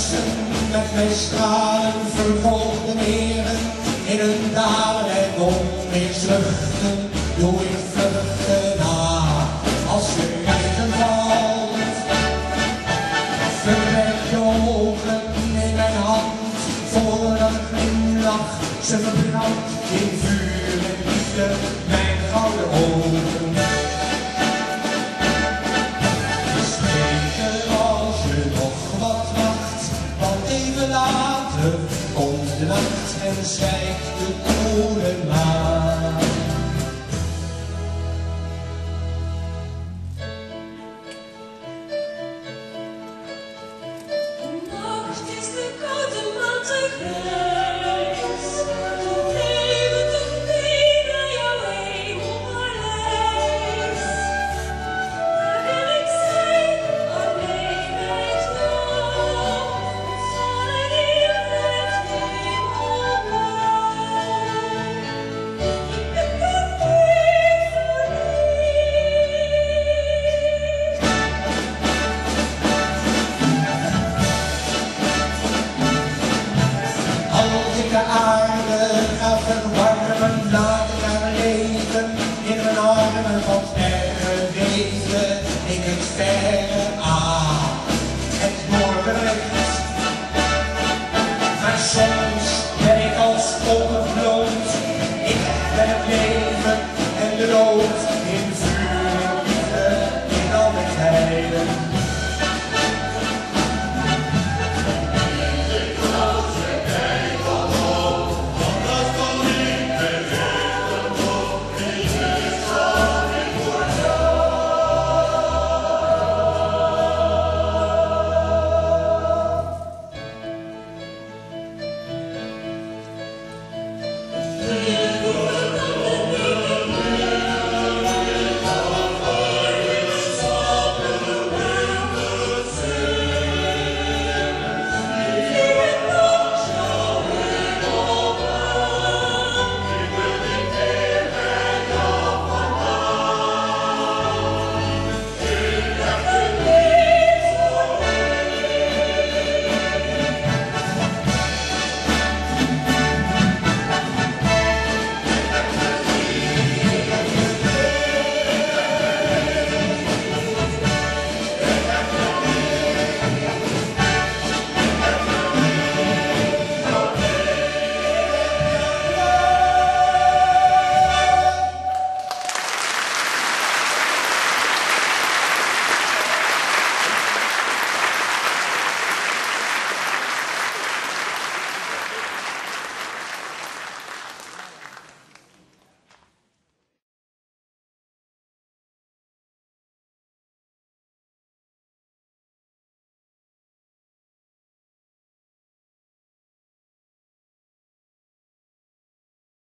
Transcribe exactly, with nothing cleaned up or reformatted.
met mijn stralen vervolgde meren. In een dalen en onweersluchten doe ik vluchten na. Als je regen valt, verwerk je ogen in mijn hand. Voor een glimlach, ze verbrandt in vuur en liefde mijn gouden ogen. Later komt de nacht en zwijgt de koele maan. De nacht is de koude maan te grijs. Tot eeuwig mee naar jouw hemelpaleis. Daar wil ik zijn, alleen met jou. De aarde gaat verwarmen, laat ik haar leven. In mijn armen van sterren weven, ik het verre aan. Het morgenlicht, mijn zon.